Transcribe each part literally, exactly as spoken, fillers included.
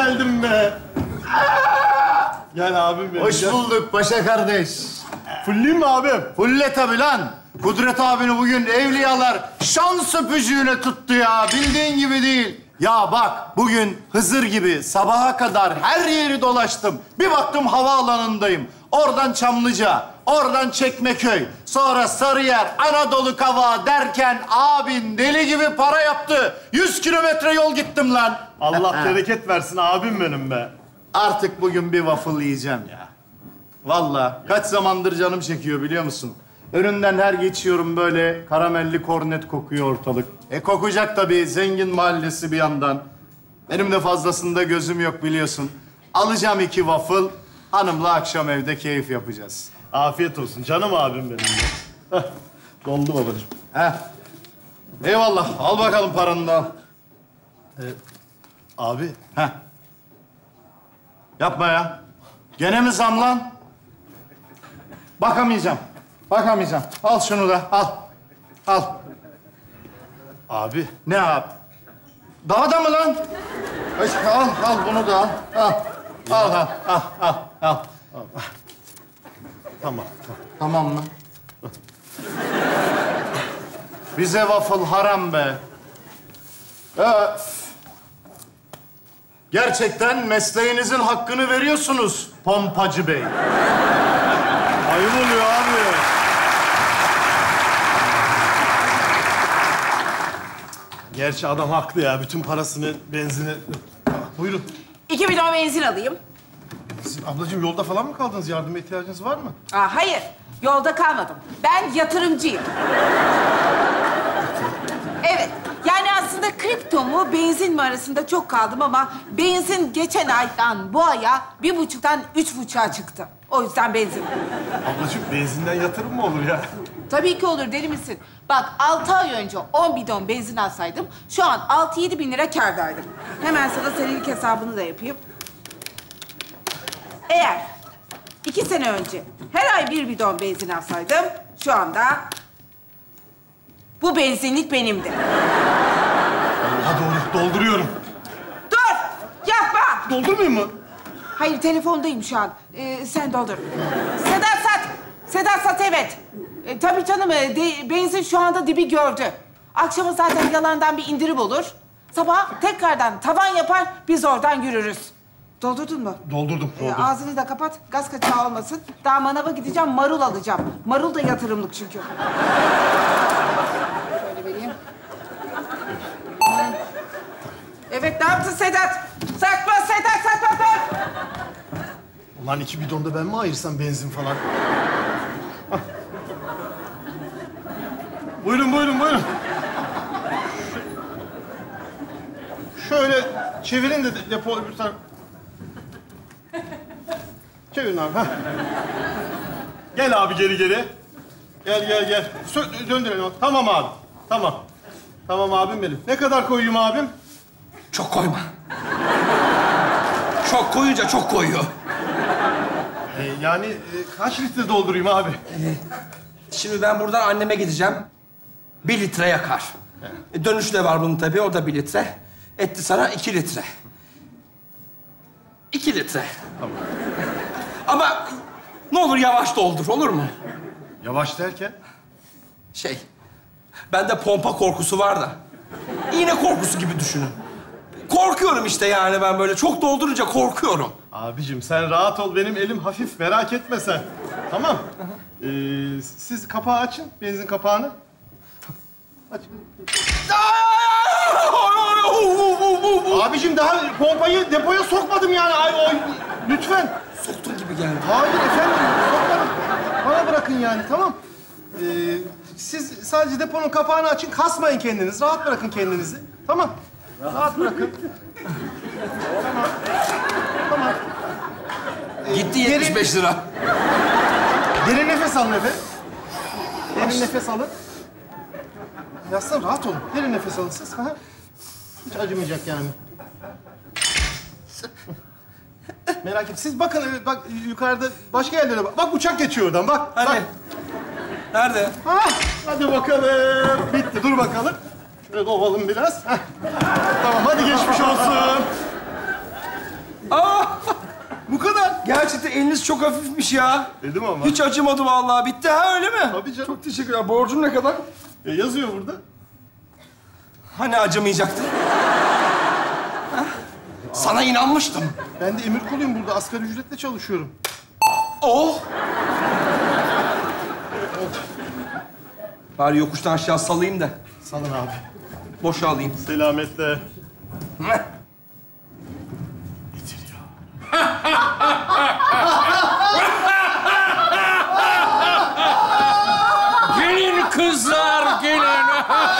geldim be. Gel abim benim. Hoş gel. bulduk Paşa kardeş. Fulleyim mi abim? Fulle tabii lan. Kudret abini bugün evliyalar şans öpücüğüne tuttu ya. Bildiğin gibi değil. Ya bak bugün Hızır gibi sabaha kadar her yeri dolaştım. Bir baktım havaalanındayım. Oradan Çamlıca, oradan Çekmeköy, sonra Sarıyer, Anadolu Kavağı derken abin deli gibi para yaptı. Yüz kilometre yol gittim lan. Allah bereket versin abim benim be. Artık bugün bir waffle yiyeceğim ya. Vallahi kaç zamandır canım çekiyor biliyor musun? Önünden her geçiyorum böyle karamelli kornet kokuyor ortalık. E kokacak tabii, zengin mahallesi bir yandan. Benim de fazlasında gözüm yok biliyorsun. Alacağım iki waffle, hanımla akşam evde keyif yapacağız. Afiyet olsun canım abim benim be. Heh, doldu babacığım. Heh. Eyvallah, al bakalım paranı da al. Abi. Heh. Yapma ya. Gene mi zam lan? Bakamayacağım. Bakamayacağım. Al şunu da, al. Al. Abi. Ne abi? Daha da mı lan? Ay, al, al bunu da al. Al. Al, al, al, al, al. Tamam. Tamam mı? Bize waffle haram be. Öf. Gerçekten mesleğinizin hakkını veriyorsunuz Pompacı Bey. Ayıp oluyor abi. Gerçi adam haklı ya. Bütün parasını, benzini... Buyurun. İki bidon benzin alayım. Siz ablacığım yolda falan mı kaldınız? Yardıma ihtiyacınız var mı? Aa, hayır, yolda kalmadım. Ben yatırımcıyım. Evet, yani aslında kripto mu, benzin mi arasında çok kaldım ama benzin geçen aydan bu aya bir buçuktan üç buçuğa çıktı. O yüzden benzin. Ablacığım benzinden yatırım mı olur ya? Tabii ki olur, deli misin? Bak, altı ay önce on bidon benzin alsaydım, şu an altı yedi bin lira kârdaydım. Hemen sana senelik hesabını da yapayım. Eğer iki sene önce her ay bir bidon benzin alsaydım, şu anda bu benzinlik benimdi. Ha doğru, dolduruyorum. Dur! Yapma! Doldurmayayım mı? Hayır, telefondayım şu an. Ee, sen doldur. Sedat Sat! Sedat Sat, evet. Ee, tabii canım, e, de, benzin şu anda dibi gördü. Akşama zaten yalandan bir indirim olur. Sabah tekrardan tavan yapar, biz oradan yürürüz. Doldurdun mu? Doldurdum, Ee, doldurdum. ağzını da kapat, gaz kaçağı olmasın. Daha manava gideceğim, marul alacağım. Marul da yatırımlık çünkü. Şöyle vereyim. Evet, ne yaptın Sedat? Sakma Sedat, sakma dur! Ulan iki bidonda ben mi ayırsam benzin falan? Hah. Buyurun, buyurun, buyurun. Şöyle çevirin de depo öbür taraf. Çevirin abi. Hah. Gel abi geri geri. Gel gel gel. Sö- döndürelim. Tamam abi. Tamam. Tamam abim benim. Ne kadar koyayım abim? Çok koyma. Çok koyunca çok koyuyor. Ee, yani e, kaç litre doldurayım abi? Şimdi ben buradan anneme gideceğim. Bir litre yakar. E, dönüşü de var bunun tabii, o da bir litre. Etti sana iki litre. İki litre. Tamam. Ama ne olur yavaş doldur, olur mu? Yavaş derken? Şey, bende pompa korkusu var da. İğne korkusu gibi düşünün. Korkuyorum işte yani ben böyle. Çok doldurunca korkuyorum. Abicim sen rahat ol. Benim elim hafif. Merak etme sen. Tamam. Ee, siz kapağı açın. Benzin kapağını. Aç. Abicim daha pompayı depoya sokmadım yani. Ay, ay, lütfen. Soktun gibi geldi. Hayır efendim. Sokmadım. Bana bırakın yani. Tamam. Ee, siz sadece deponun kapağını açın. Kasmayın kendinizi. Rahat bırakın kendinizi. Tamam. Rahat bırakın. Tamam. Tamam. Gitti yetmiş beş lira. Derin nefes alın efendim. Derin nefes alın. Yaslan, rahat olun. Derin nefes alın siz. Aha. Hiç acımayacak yani. Merak etme. Siz bakın, evet, bak yukarıda başka yerlere bak. Bak uçak geçiyor oradan, bak. Hani? Bak. Nerede? Ha, hadi bakalım. Bitti, dur bakalım. Şöyle dovalım biraz. Heh. Tamam, hadi geçmiş olsun. Aa! Bu kadar. Gerçekten eliniz çok hafifmiş ya. Dedim ama. Hiç acımadı vallahi. Bitti ha, öyle mi? Tabii canım. Çok teşekkürler. Borcum ne kadar? E, yazıyor burada. Hani acımayacaktı? Ha? Sana inanmıştım. Ben de emir kuluyum burada. Asgari ücretle çalışıyorum. Oh! Bari yokuştan aşağı salayım da Salın abi. boşa alayım. Selametle. Gelin kızlar, gelin.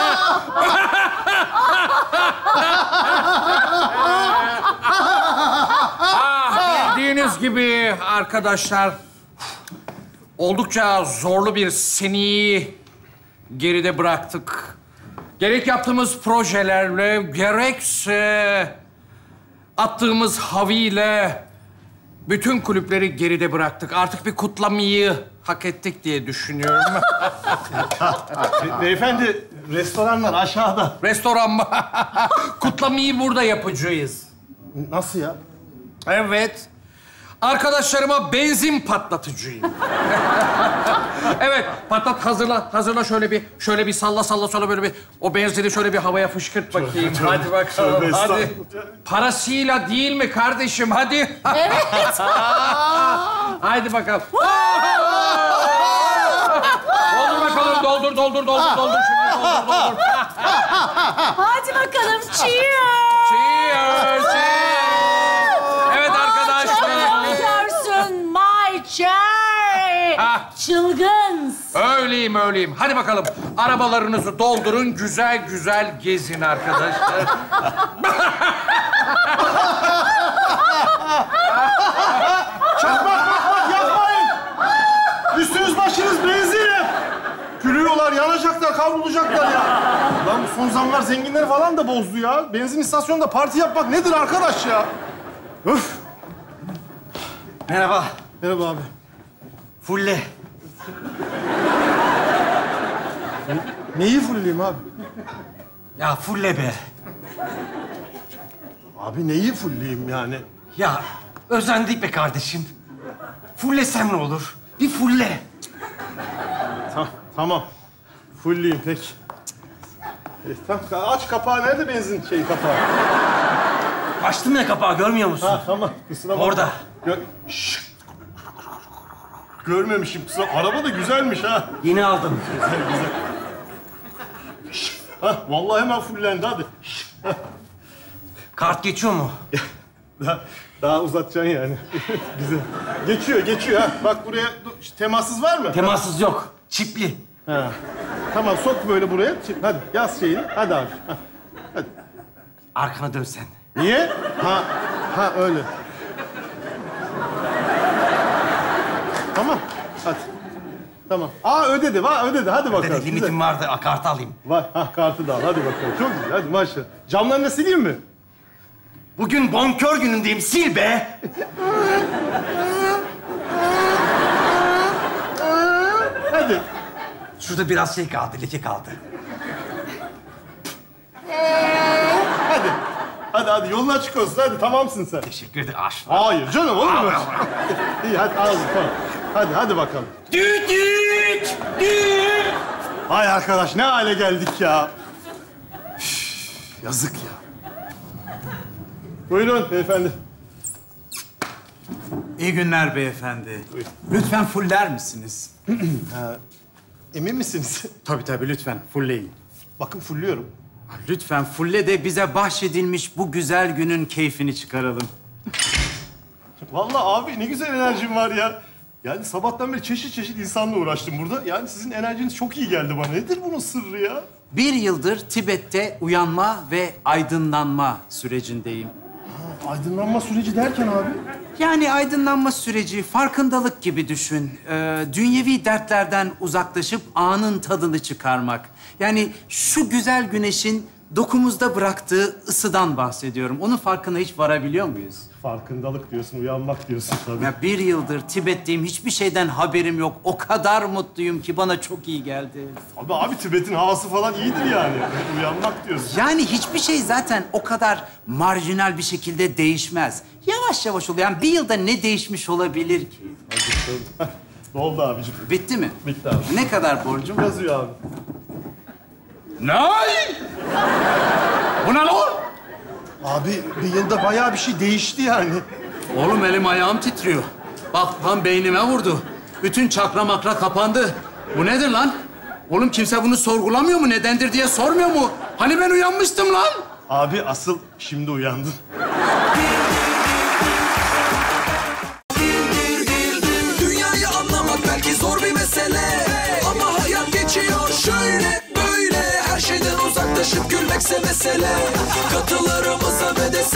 Ah, bildiğiniz gibi arkadaşlar, oldukça zorlu bir seneyi geride bıraktık. Gerek yaptığımız projelerle, gerekse attığımız haviyle bütün kulüpleri geride bıraktık. Artık bir kutlamayı hak ettik diye düşünüyorum. Be- beyefendi, restoranlar aşağıda. Restoran mı? Kutlamayı burada yapacağız. Nasıl ya? Evet. Arkadaşlarıma benzin patlatıcıyım. Evet, patlat, hazırla. Hazırla şöyle bir, şöyle bir salla salla sonra böyle bir o benzini şöyle bir havaya fışkırt bakayım. Hadi bakalım, tövbe hadi. estağfurullah. Parasıyla değil mi kardeşim? Hadi. Evet. Hadi bakalım. Doldur bakalım, doldur, doldur, doldur, doldur. Şimdi doldur, doldur. Hadi bakalım. Cheers. Cheers, cheers. Evet arkadaşlar. Görsün my cherry. Ah. Çılgın. Öyleyim, öyleyim. Hadi bakalım. Arabalarınızı doldurun, güzel güzel gezin arkadaşlar. Bak bak bak yapmayın. Üstünüz başınız benzinim. Gülüyorlar, yanacaklar, kavrulacaklar ya. Lan bu son zamlar zenginleri falan da bozdu ya. Benzin istasyonunda parti yapmak nedir arkadaş ya? Öf. Merhaba. Merhaba abi. Fulle. Neyi fulleyim abi? Ya fulle be. Abi neyi fulleyim yani? Ya özendik be kardeşim. Fullesem ne olur? Bir fulle. Tamam, tamam. Fulleyim peki. E, tamam, aç kapağı. Nerede benzin şey kapağı? Açtım ya kapağı, görmüyor musun? Ha tamam. Kusura bakma. Orada. Gör... Şşş! Görmemişim kusura. Araba da güzelmiş ha. Yeni aldım. Ha vallahi hemen fullendi hadi. Şşş! Kart geçiyor mu? Daha, daha uzatacaksın yani. Güzel. Geçiyor, geçiyor ha. Bak buraya dur, temassız var mı? Temassız yok. Çipli. Ha. Tamam sok böyle buraya. Çi- Hadi yaz şeyini. Hadi abi. Ha. Hadi. Arkana dönsen. Niye? Ha, ha öyle. Tamam. Hadi. Tamam. Aa ödedi, va ödedi. Hadi bakalım. Dedi, limitim vardı. a, Kartı alayım. Var. Ha kartı da al. Hadi bakalım. Çok güzel. Hadi maşallah. Camlarını da sileyim mi? Bugün bonkör günündeyim. Sil be. Hadi. Şurada biraz şey kaldı, leke kaldı. Hadi. Hadi hadi yolun açık olsun. Hadi tamamsın sen. Teşekkür ederim. Aş. Hayır canım olur mu? İyi hadi al tamam. Hadi hadi bakalım. Düt düt düt. Ay arkadaş ne hale geldik ya. Üf, yazık ya. Buyurun beyefendi. İyi günler beyefendi. Lütfen fuller misiniz? Emin misiniz? Tabii tabii lütfen fulleyin. Bakın fulluyorum. Lütfen fulle de bize bahşedilmiş bu güzel günün keyfini çıkaralım. Vallahi abi ne güzel enerjim var ya. Yani sabahtan beri çeşit çeşit insanla uğraştım burada. Yani sizin enerjiniz çok iyi geldi bana. Nedir bunun sırrı ya? Bir yıldır Tibet'te uyanma ve aydınlanma sürecindeyim. Aydınlanma süreci derken abi. Yani aydınlanma süreci, farkındalık gibi düşün. Ee, dünyevi dertlerden uzaklaşıp anın tadını çıkarmak. Yani şu güzel güneşin dokumuzda bıraktığı ısıdan bahsediyorum. Onun farkına hiç varabiliyor muyuz? Farkındalık diyorsun, uyanmak diyorsun tabii. Ya bir yıldır Tibet'teyim, hiçbir şeyden haberim yok. O kadar mutluyum ki bana çok iyi geldi. Abi abi Tibet'in havası falan iyidir yani. Uyanmak diyorsun. Yani hiçbir şey zaten o kadar marjinal bir şekilde değişmez. Yavaş yavaş oluyor. Yani bir yılda ne değişmiş olabilir ki? Ne oldu abicim? Bitti mi? Bitti abi. Ne kadar borcum? Yazıyor abi. Ne? Bu ne lan? Abi bir yılda bayağı bir şey değişti yani. Oğlum elim ayağım titriyor. Bak tam beynime vurdu. Bütün çakra makra kapandı. Bu nedir lan? Oğlum kimse bunu sorgulamıyor mu? Nedendir diye sormuyor mu? Hani ben uyanmıştım lan? Abi asıl şimdi uyandın. Dünyayı anlamak belki zor bir mesele, ama hayat geçiyor şöyle böyle. Her şeyden uzaklaşıp gülmekse mesele. Katılarımıza ve de